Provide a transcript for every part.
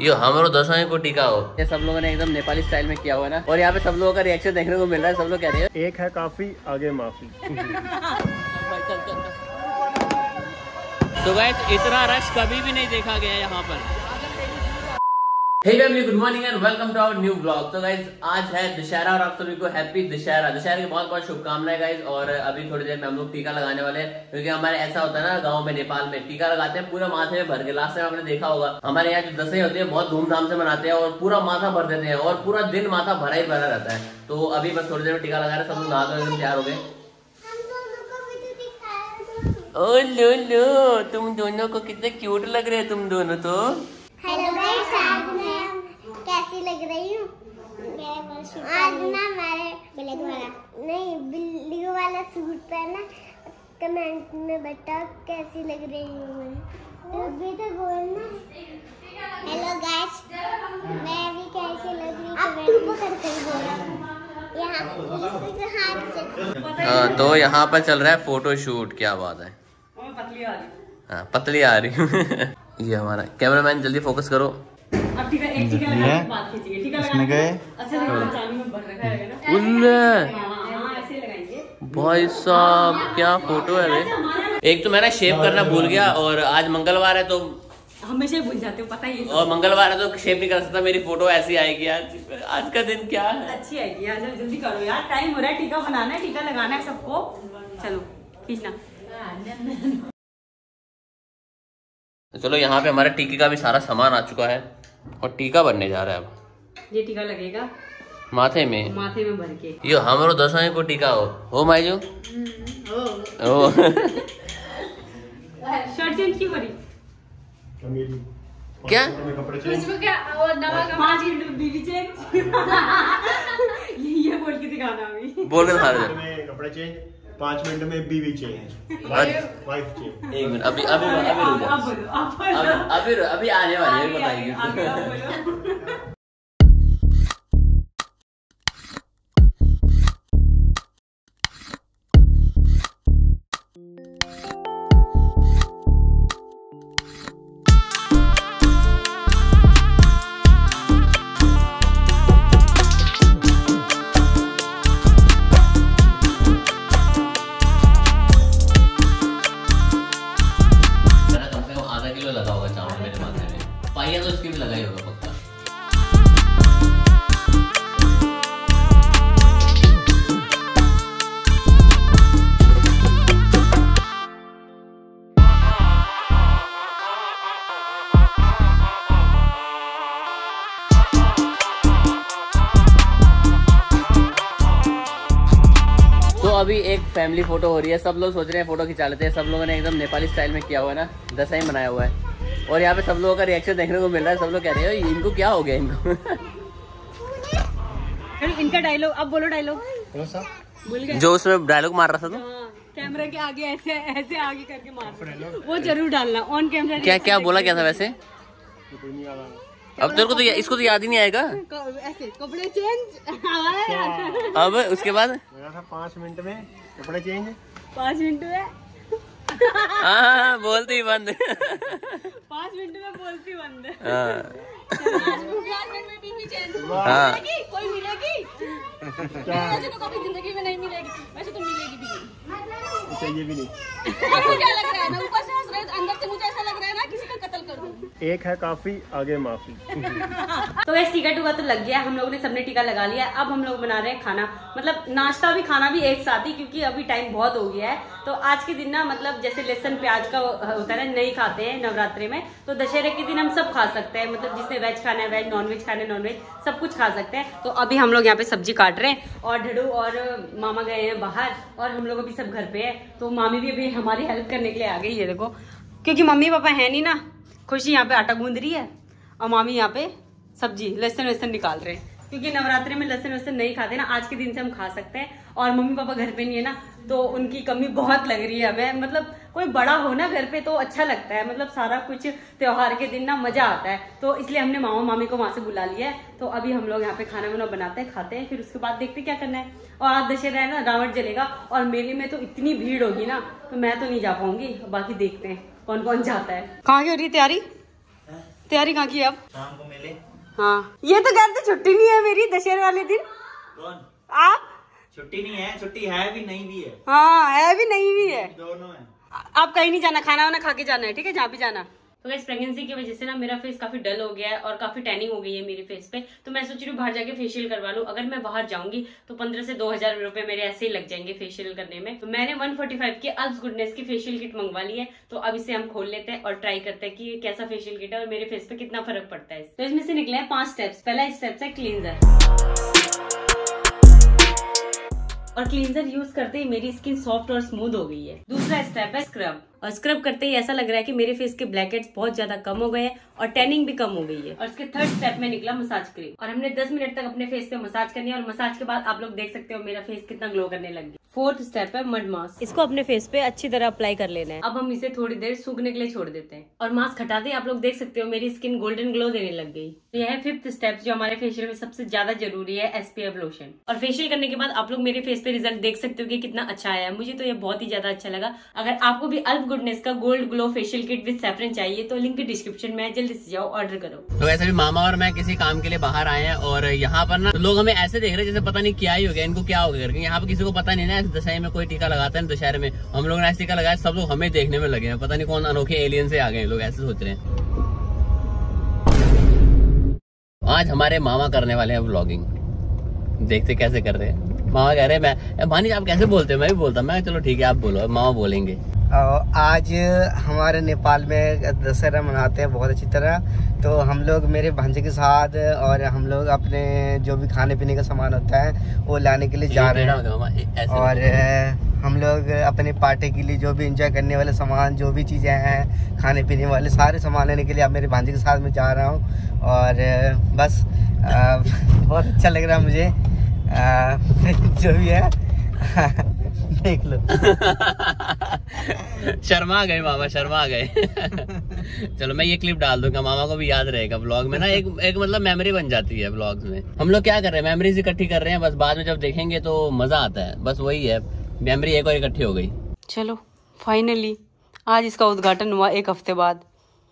यो हमारो दसवें को टीका हो। ये सब लोगों ने एकदम नेपाली स्टाइल में किया हुआ है ना, और यहाँ पे सब लोगों का रिएक्शन देखने को मिल रहा है। सब लोग कह रहे हैं एक है काफी आगे माफी। तो गाइस इतना रश कभी भी नहीं देखा गया यहाँ पर। Hey family, good morning and welcome to our new blog. तो गाइज आज है दशहरा और आप सभी को हैप्पी दशहरा। दशहरा की बहुत बहुत शुभकामनाएं गाइज। और अभी थोड़ी देर में हम लोग टीका लगाने वाले हैं, क्योंकि हमारे ऐसा होता है ना गांव में, नेपाल में टीका लगाते हैं पूरा माथे में भर के। लास्ट टाइम आपने देखा होगा हमारे यहाँ जो दशहरे होते हैं बहुत धूमधाम से मनाते हैं और पूरा माथा भर देते हैं और पूरा दिन माथा भरा ही भरा रहता है। तो अभी बस थोड़ी देर में टीका लगा रहे हैं, सब लोग नहा धो एकदम तैयार हो गए। ओ लो लो, तुम दोनों को कितने क्यूट लग रहे हैं तुम दोनों तो। हेलो गाइस, आज मैं कैसी लग रही हूँ? आज ना हमारे बिल्ली वाला सूट पहना, कमेंट में बताओ कैसी लग रही हूँ मैं। तो भी तो बोलना। हेलो गाइस, मैं भी कैसी लग रही हूँ? अब तू पकड़ कर बोल यहाँ से। तो यहाँ पर चल रहा है फोटो शूट। क्या बात है, हाँ पतली आ रही हूँ। ये हमारा कैमरामैन, जल्दी फोकस करो। अब ठीक है, एक टीका लगा के बात खींचिए। टीका इसमें गए अच्छा चांदी में भर रखा है ना, ऐसे लगाएंगे। भाई साहब क्या फोटो है रे। एक तो मैं ना शेव करना भूल गया, और आज मंगलवार है तो हमेशा भूल जाते हो, पता ही है। और मंगलवार है तो शेव नहीं कर सकता, मेरी फोटो ऐसी आएगी। आज का दिन क्या है। अच्छी आएगी, आज जल्दी करो यार, टाइम हो रहा है। टीका बनाना है, टीका लगाना है सबको। चलो खींचना। चलो यहाँ पे हमारे टीके का भी सारा सामान आ चुका है और टीका बनने जा रहा है। अब ये टीका लगेगा माथे में भर के। यो हमारो दसवें को टीका हो माइजू। ओ शर्ट चेंज क्यों करी? क्या इसमें क्या? और 5 मिनट में बीवी चेंज। ये बोल के दिखाना अभी। बोल के दिखा रहे कपड़े चेंज, 5 मिनट में बीवी चेंज, वाइफ चेंज। 1 मिनट, अभी अभी आने वाली है, बताइए। लगा होगा चावल मेरे माथे में, पाइया तो इसकी भी लगा ही होगा पक्का। तो अभी एक फैमिली फोटो हो रही है, सब लोग सोच रहे हैं फोटो खिंचा लेते हैं। सब लोगों ने एकदम नेपाली स्टाइल में किया हुआ है ना, दशहरा मनाया हुआ है। और यहाँ पे सब लोगों का रिएक्शन देखने को मिल रहा है। सब लोग कह रहे हैं इनको क्या हो गया इनको। इनका डायलॉग अब बोलो। डायलॉग भूल गए जो उसमें डायलॉग मार रहा था तो कैमरा के आगे ऐसे ऐसे आगे करके मार, वो जरूर डालना ऑन कैमरा। क्या बोला क्या था वैसे? अब तेरे को तो इसको तो याद ही नहीं आएगा। ऐसे कपड़े चेंज। अब उसके बाद 5 मिनट में कपड़े चेंज, 5 मिनट में हाँ बोलती ही बंद। 5 मिनट में बोलती बंद। 5 मिनट में बीवी चेंज। कोई मिलेगी? वैसे तो कभी जिंदगी में नहीं मिलेगी, वैसे तो मिलेगी भी ये भी नहीं। आपको क्या लग रहा है? मैं ऊपर से हंस रही हूं, अंदर से मुझे ऐसा लग रहा है ना किसी का कत्ल कर दूं। एक है काफी आगे माफी। तो वैसे टीका टूका तो लग गया, हम लोगों ने सबने टीका लगा लिया। अब हम लोग बना रहे हैं खाना, मतलब नाश्ता भी खाना भी एक साथ ही, क्योंकि अभी टाइम बहुत हो गया है। तो आज के दिन ना, मतलब जैसे लहसुन प्याज का होता है ना, नहीं खाते हैं नवरात्रि में, तो दशहरे के दिन हम सब खा सकते हैं। मतलब जिसने वेज खाना है वेज, नॉन वेज खाना है नॉन वेज, सब कुछ खा सकते हैं। तो अभी हम लोग यहाँ पे सब्जी काट रहे हैं, और ढड़ू और मामा गए हैं बाहर, और हम लोग अभी सब घर पे है। तो मामी भी अभी हमारी हेल्प करने के लिए आ गई है, देखो, क्योंकि मम्मी पापा है नहीं ना। खुशी यहाँ पे आटा गूंद रही है और मामी यहाँ पे सब्जी लहसुन वहसुन निकाल रहे हैं, क्योंकि नवरात्रि में लहसुन वहसुन नहीं खाते ना। आज के दिन से हम खा सकते हैं, और मम्मी पापा घर पे नहीं है ना, तो उनकी कमी बहुत लग रही है हमें। मतलब कोई बड़ा हो ना घर पे तो अच्छा लगता है, मतलब सारा कुछ त्योहार के दिन ना मजा आता है। तो इसलिए हमने मामा मामी को वहां से बुला लिया है। तो अभी हम लोग यहाँ पे खाना वाना बनाते हैं, खाते हैं, फिर उसके बाद देखते क्या करना है। और आज दशहरा है ना, रावण जलेगा, और मेले में तो इतनी भीड़ होगी ना, तो मैं तो नहीं जा पाऊंगी। बाकी देखते हैं कौन कौन जाता है। कहाँ की हो रही है तैयारी? तैयारी कहाँ की अब? शाम को मिले। हाँ, ये तो कहते छुट्टी नहीं है मेरी दशहरे वाले दिन। कौन? आप? छुट्टी नहीं है, छुट्टी है भी नहीं भी है। हाँ, है भी नहीं भी है, दोनों है। आप कहीं नहीं जाना, खाना वाना खा के जाना है, ठीक है, जहाँ भी जाना। तो गाइस प्रेगनेंसी की वजह से ना मेरा फेस काफी डल हो गया है और काफी टैनिंग हो गई है मेरे फेस पे। तो मैं सोच रही हूँ बाहर जाके फेशियल करवा लूँ। अगर मैं बाहर जाऊंगी तो 15 से 2000 रुपए मेरे ऐसे ही लग जाएंगे फेशियल करने में। तो मैंने 145 की अल्प्स गुडनेस की फेशियल किट मंगवा ली है। तो अब इसे हम खोल लेते हैं और ट्राई करते हैं कि ये कैसा फेशियल किट है और मेरे फेस पे कितना फर्क पड़ता है। तो इसमें से निकले हैं 5 स्टेप्स। पहला स्टेप है क्लींजर, और क्लींजर यूज करते ही मेरी स्किन सॉफ्ट और स्मूथ हो गई है। दूसरा स्टेप है स्क्रब, और स्क्रब करते ही ऐसा लग रहा है कि मेरे फेस के ब्लैक हेड्स बहुत ज्यादा कम हो गए हैं और टैनिंग भी कम हो गई है। और इसके थर्ड स्टेप में निकला मसाज क्रीम, और हमने 10 मिनट तक अपने फेस पे मसाज करनी है और मसाज के बाद आप लोग देख सकते हो मेरा फेस कितना ग्लो करने लग गया। फोर्थ स्टेप है मड मास्क, इसको अपने फेस पे अच्छी तरह अप्लाई कर लेना है। अब हम इसे थोड़ी देर सूखने के लिए छोड़ देते हैं और मास्क हटाते ही आप लोग देख सकते हो मेरी स्किन गोल्डन ग्लो देने लग गई। तो यह है फिफ्थ स्टेप जो हमारे फेशियल में सबसे ज्यादा जरूरी है, SPF लोशन। और फेशियल करने के बाद आप लोग मेरे फेस पे रिजल्ट देख सकते हो कि कितना अच्छा आया है। मुझे तो ये बहुत ही ज्यादा अच्छा लगा। अगर आपको भी अल्प गुडनेस का gold glow facial kit with saffron चाहिए तो लिंक डिस्क्रिप्शन में, जल्दी से जाओ ऑर्डर करो। तो वैसे भी मामा और मैं किसी काम के लिए बाहर आए हैं और यहाँ पर ना लोग हमें ऐसे देख रहे हैं जैसे पता नहीं क्या ही हो गया, इनको क्या हो गया करके। यहाँ पे किसी को पता नहीं ना दशहरे में कोई टीका लगाता है, दशहरे में हम लोग ने ऐसे टीका लगाया, सब लोग हमें देखने में लगे हैं, पता नहीं कौन अनोखे एलियन से आ गए लोग, ऐसे सोच रहे हैं। आज हमारे मामा करने वाले हैं व्लॉगिंग, देखते कैसे कर रहे हैं। मामा कह रहे हैं मैं भानी आप कैसे बोलते हैं, मैं भी बोलता, मैं चलो ठीक है आप बोलो, मामा बोलेंगे। आज हमारे नेपाल में दशहरा मनाते हैं बहुत अच्छी तरह। तो हम लोग मेरे भांजे के साथ और हम लोग अपने जो भी खाने पीने का सामान होता है वो लाने के लिए जा रहे हैं। और हम लोग अपने पार्टी के लिए जो भी एंजॉय करने वाले सामान, जो भी चीज़ें हैं खाने पीने वाले सारे सामान लेने के लिए अब मेरे भांजे के साथ मैं जा रहा हूँ। और बस बहुत अच्छा लग रहा है मुझे, जो भी है देख लो। शर्मा गए मामा, शर्मा गए। चलो मैं ये क्लिप डाल दूंगा, मामा को भी याद रहेगा ब्लॉग में ना, एक मतलब मेमोरी बन जाती है ब्लॉग्स में। हम लोग क्या कर रहे हैं, मेमोरीज इकट्ठी कर रहे हैं, बस बाद में जब देखेंगे तो मजा आता है, बस वही है, मेमोरी एक और इकट्ठी हो गई। चलो फाइनली आज इसका उद्घाटन हुआ 1 हफ्ते बाद।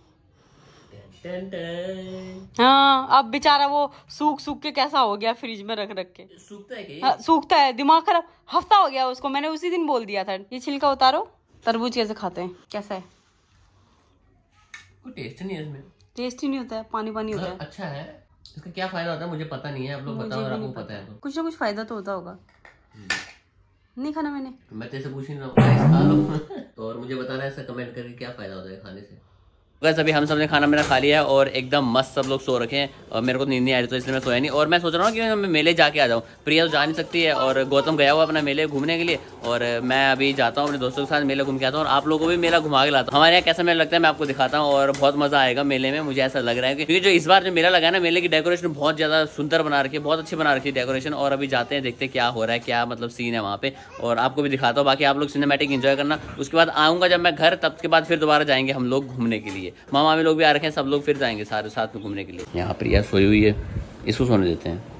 हाँ, अब बेचारा वो सूख के कैसा हो गया, फ्रिज में रख के। सूखता है क्या? हाँ, सूखता है, दिमाग खराब, हफ्ता हो गया उसको, मैंने उसी दिन बोल दिया था। ये छिलका उतारो। तरबूज कैसे खाते हैं, कैसा है? कोई टेस्ट नहीं है इसमें, टेस्ट ही नहीं होता है, पानी होता है। अच्छा है, इसका क्या फायदा होता है मुझे पता नहीं है, आप लोग बताओ अगर आपको पता है तो। कुछ ना कुछ फायदा तो होता होगा, नहीं खाना मैंने, मैं तेरे से पूछ नहीं रहा हूँ। और मुझे बताना है इसका कमेंट करके क्या फायदा होता है खाने से। बस अभी हम सब ने खाना मेरा खा लिया है और एकदम मस्त सब लोग सो रखे हैं और मेरे को नींद नहीं आ रही तो इसलिए मैं सोया नहीं। और मैं सोच रहा हूँ कि मैं मेले जाके आ जाऊँ। प्रिया तो जा नहीं सकती है और गौतम गया हुआ अपना मेले घूमने के लिए, और मैं अभी जाता हूँ अपने दोस्तों के साथ मेले घूम के आता हूँ और आप लोगों को भी मेला घुमा के लाता हूँ। हमारे यहाँ कैसा मेला लगता है मैं आपको दिखाता हूँ और बहुत मजा आएगा मेले में, मुझे ऐसा लग रहा है। क्योंकि जो इस बार जो मेला लगा है ना, मेले की डेकोरेशन बहुत ज़्यादा सुंदर बना रखी है, बहुत अच्छी बना रखी है डेकोरेशन। और अभी जाते हैं, देखते क्या हो रहा है, क्या मतलब सीन है वहाँ पे, और आपको भी दिखाता हूँ। बाकी आप लोग सिनेमैटिक एंजॉय करना। उसके बाद आऊँगा जब मैं घर, तब के बाद फिर दोबारा जाएंगे हम लोग घूमने के लिए। मामा भी लोग भी आ रखे हैं, सब लोग फिर जाएंगे सारे साथ में घूमने के लिए। यहाँ प्रिया सोई हुई है, इसको सोने देते हैं,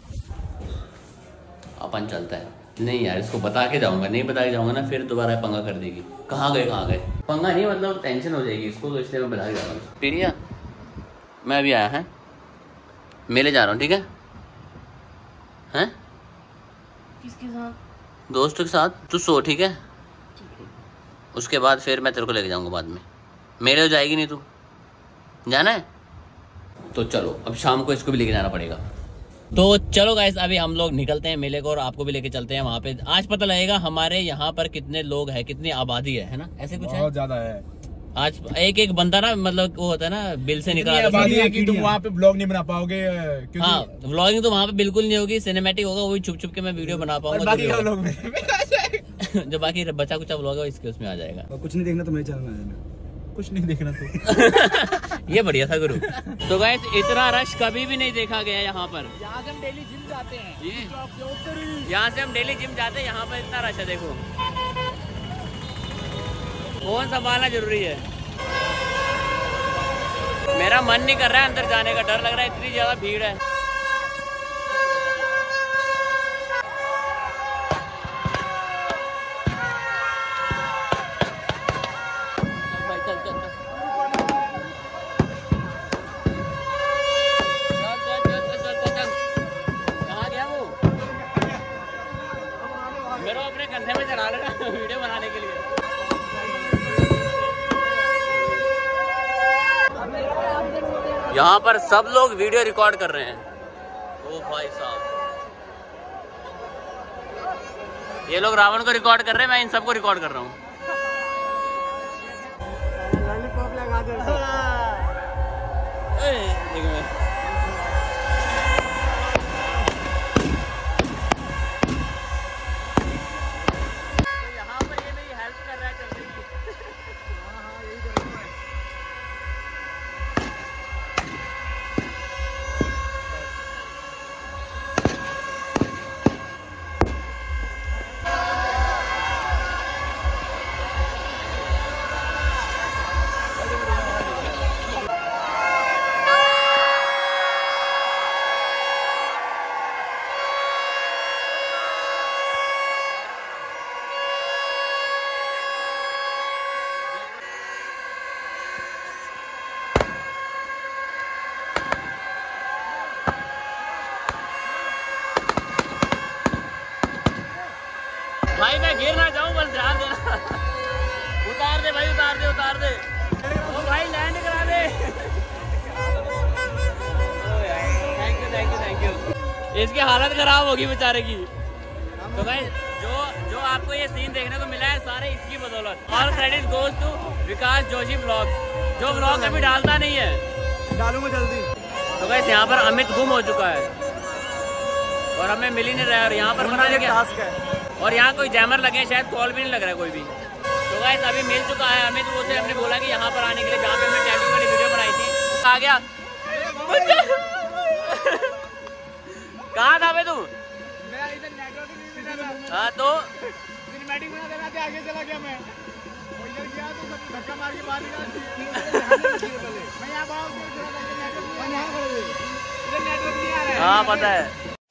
अपन चलता है। नहीं यार, इसको बता के जाऊंगा, नहीं बता के जाऊंगा ना फिर दोबारा पंगा कर देगी। कहाँ गए पंगा नहीं, मतलब टेंशन हो जाएगी इसको, तो इसलिए मैं बता के जाऊंगा। प्रिया मैं अभी आया है, मेले जा रहा हूँ, ठीक है? हैं? किसके साथ? दोस्तों के साथ। तू सो, ठीक है? उसके बाद फिर मैं तेरे को लेके जाऊंगा बाद में। मेले तो जाएगी नहीं तू, जाना है तो चलो, अब शाम को इसको भी लेके जाना पड़ेगा। तो चलो गाइस, अभी हम लोग निकलते हैं मेले को और आपको भी लेके चलते हैं वहाँ पे। आज पता लगेगा हमारे यहाँ पर कितने लोग हैं, कितनी आबादी है ना, ऐसे कुछ बहुत ज्यादा है। आज एक बंदा ना, मतलब वो होता है ना, बिल से निकला आबादी है कि तुम वहाँ पे ब्लॉग नहीं बना पाओगे। हाँ, व्लॉगिंग तो वहाँ पे बिल्कुल नहीं होगी, सिनेमैटिक होगा, वही छुप के मैं वीडियो बना पाऊंगा। जो बाकी बचा कुचा व्लॉग है इसके उसमें आ जाएगा। कुछ नहीं देखना तो मेरे चैनल में आ जाना, कुछ नहीं देखना तो। ये बढ़िया था गुरु। तो गाइस, इतना रश कभी भी नहीं देखा गया यहाँ पर। यहाँ से हम डेली जिम जाते हैं, यहाँ से हम डेली जिम जाते हैं, यहाँ पर इतना रश है। देखो, फोन संभालना जरूरी है। मेरा मन नहीं कर रहा है अंदर जाने का, डर लग रहा है, इतनी ज्यादा भीड़ है। यहाँ पर सब लोग वीडियो रिकॉर्ड कर रहे हैं। ओ भाई साहब, ये लोग रावण को रिकॉर्ड कर रहे हैं, मैं इन सबको रिकॉर्ड कर रहा हूँ। लॉलीपॉप लगा दो। भाई मैं गिर ना जाऊं, बस ध्यान देना। उतार दे भाई, उतार दे, उतार दे। ओ भाई लैंड करा दे। Thank you, thank you, thank you. इसकी हालत खराब होगी बेचारे की। तो भाई जो आपको ये सीन देखने को मिला है सारे इसकी बदौलत। All credit goes to Vikas Joshi blogs, जो ब्लॉग अभी डालता नहीं है। डालूंगा जल्दी। तो गाइस यहाँ पर अमित गुम हो चुका है और हमें मिल ही नहीं रहा है। और यहाँ पर पता नहीं क्या टास्क है। और यहाँ कोई जैमर लगे हैं, शायद कॉल भी नहीं लग रहा है कोई भी। तो गाइस अभी मिल चुका है अमित, वो से हमने बोला कि यहाँ पर आने के लिए, जहाँ पे हमने टैटू वाली वीडियो बनाई थी। आ गया। कहाँ था भाई तू? हाँ तो सिनेमैटिक बना देना था, आगे चला गया मैं। और इधर गया तो सब धक्का मार के बाहर निकाल दिया। मैं यहाँ बाहर इधर नेटवर्क नहीं आ रहा है। हाँ पता है।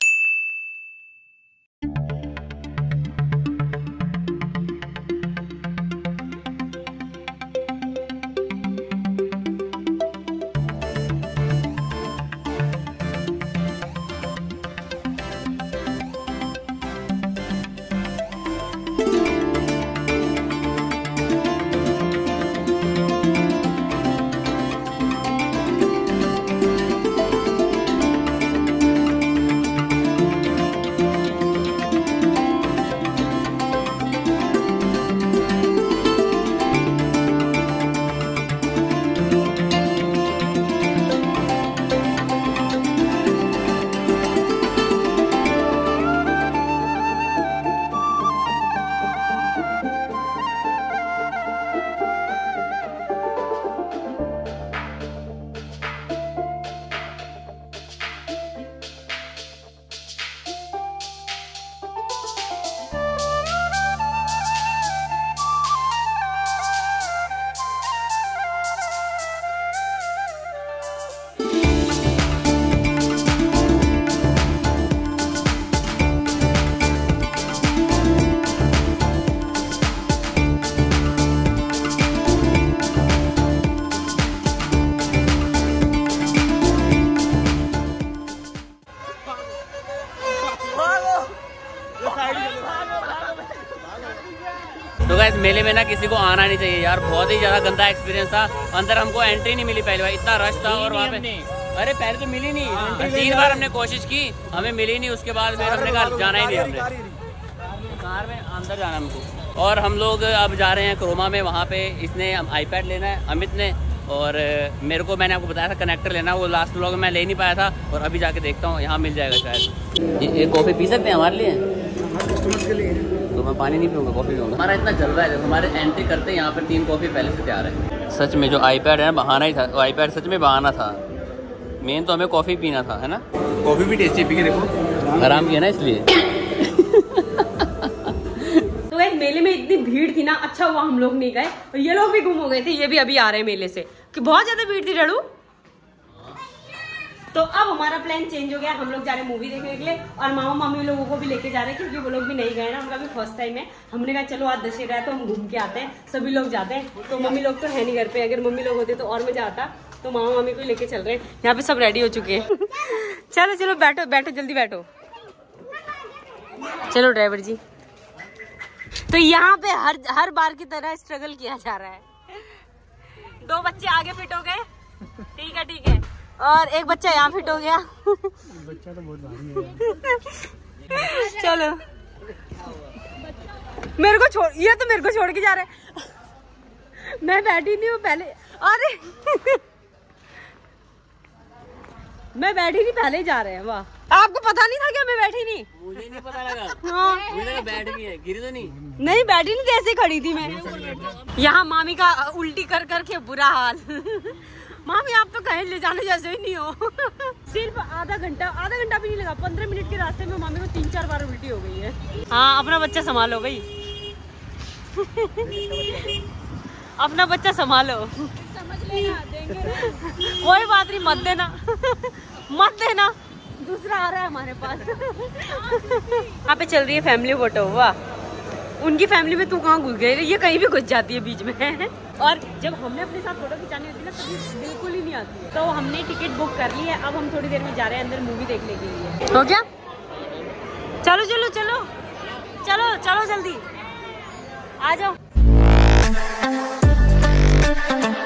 तो गाइस मेले में ना किसी को आना नहीं चाहिए यार, बहुत ही ज्यादा गंदा एक्सपीरियंस था। अंदर हमको एंट्री नहीं मिली पहली बार, इतना रश था। और वहाँ पे अरे पहले तो मिली नहीं, 3 बार हमने कोशिश की, हमें मिली नहीं। उसके बाद फिर हमने कहा जाना ही नहीं, हमने कार में अंदर जाना हमको। और हम लोग अब जा रहे हैं क्रोमा में, वहाँ पे इसने आईपैड लेना है अमित ने, और मेरे को मैंने आपको बताया था कनेक्टर लेना, वो लास्ट व्लॉग में मैं ले नहीं पाया था। और अभी जाके देखता हूँ, यहाँ मिल जाएगा शायद। ये कॉफ़ी पी सकते हैं हमारे लिए? कस्टमर्स के लिए। तो मैं पानी नहीं पीऊँगा, कॉफ़ी पीऊँगा। हमारा इतना जलवा है, जब हमारे एंट्री करते हैं यहाँ पर 3 कॉफ़ी पहले से तैयार है। सच में जो आईपैड है ना, बहाना ही था, वो आईपैड सच में बहाना था। मेन तो हमें कॉफ़ी पीना था, है ना। कॉफी भी टेस्टी पी के देखो, आराम किया ना इसलिए। तो गाइस मेले में इतनी भीड़ थी ना, अच्छा हुआ हम लोग नहीं गए। और ये लोग भी गुम हो गए थे, ये भी अभी आ रहे हैं मेले से, कि बहुत ज्यादा भीड़ थी डड़ू। तो अब हमारा प्लान चेंज हो गया, हम लोग जा रहे हैं मूवी देखने के लिए। और मामा मामी लोगों को भी लेके जा रहे हैं, क्योंकि वो लोग भी नहीं गए ना, उनका भी फर्स्ट टाइम है। हमने कहा चलो आज दशहरा है तो हम घूम के आते हैं, सभी लोग जाते हैं। तो मम्मी लोग तो है नहीं घर पे, अगर मम्मी लोग होते तो और मजा आता। तो मामा मामी को लेके चल रहे हैं, यहाँ पे सब रेडी हो चुके हैं। चलो चलो बैठो बैठो, जल्दी बैठो। चलो ड्राइवर जी। तो यहाँ पे हर बार की तरह स्ट्रगल किया जा रहा है। 2 बच्चे आगे फिट हो गए, ठीक है ठीक है। और एक बच्चा यहाँ फिट हो गया। बच्चा तो बहुत भारी है। चलो मेरे को छोड़, ये तो मेरे को छोड़ के जा रहे। मैं बैठी नहीं हूँ पहले। अरे मैं बैठी नहीं, पहले ही जा रहे हैं। वाह, आपको पता नहीं था क्या मैं बैठी नहीं? मुझे नहीं पता लगा। हाँ मुझे लगा बैठ गई है, गिरी तो नहीं? नहीं बैठी नहीं, ऐसे खड़ी थी मैं। यहाँ मामी का उल्टी कर करके बुरा हाल। मामी आप तो कहीं ले जाने जैसे ही नहीं हो। सिर्फ आधा घंटा भी नहीं लगा, 15 मिनट के रास्ते में मामी को 3-4 बार उल्टी हो गई है। हाँ अपना बच्चा संभालो भाई। अपना बच्चा संभालो। समझ लेना, देंगे कोई बात नहीं, मत देना। मत देना, दूसरा आ रहा है हमारे पास। यहाँ पे चल रही है फैमिली फोटो। वाह, उनकी फैमिली में तू कहाँ घुस गई? ये कहीं भी घुस जाती है बीच में। और जब हमने अपने साथ फोटो खिंचानी होती है ना, तभी बिल्कुल ही नहीं आती है। तो हमने टिकट बुक कर ली है, अब हम थोड़ी देर में जा रहे हैं अंदर मूवी देखने के लिए। हो गया? चलो चलो चलो चलो चलो जल्दी आ जाओ।